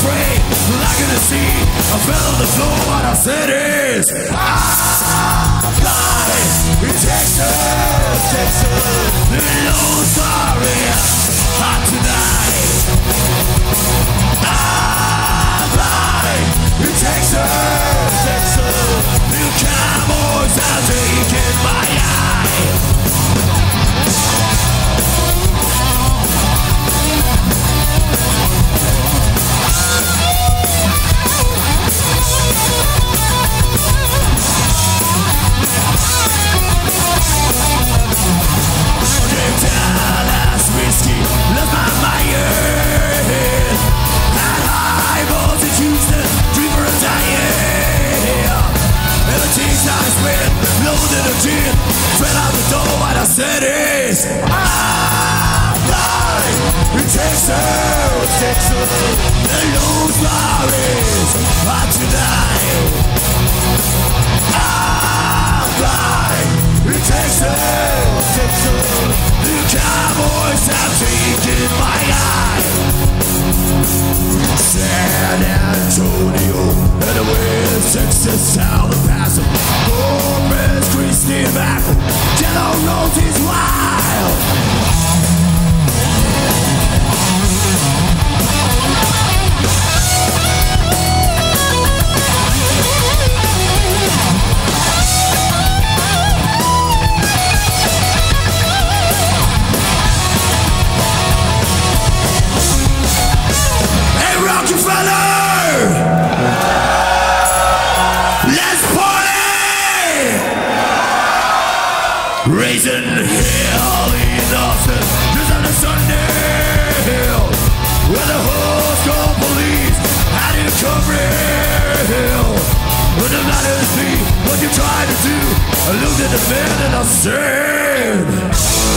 afraid, like in the sea. I fell on the floor, what I said is I'm blind in Texas, Texas. No sorry, hot tonight. I'm blind in Texas, Texas. The cowboys are taking my eye. Whiskey, left my mind. Had high balls in Houston, dream for a dying. And the teeth I spit, loaded in a gin. Straight out the door, what I said is I'm blind in Texas, Texas. And those flowers are tonight. I'm blind in Texas, Texas. The cowboys have taken my eye. San Antonio and the West Texas, South El Paso, Corpus Christi, Macro, Yellow Roses wild. Rockefeller! Let's party! Raising hell in Austin, just on a Sunday hill, where the whole police had it covered. When the matters be what you're trying to do, I looked at the man and I said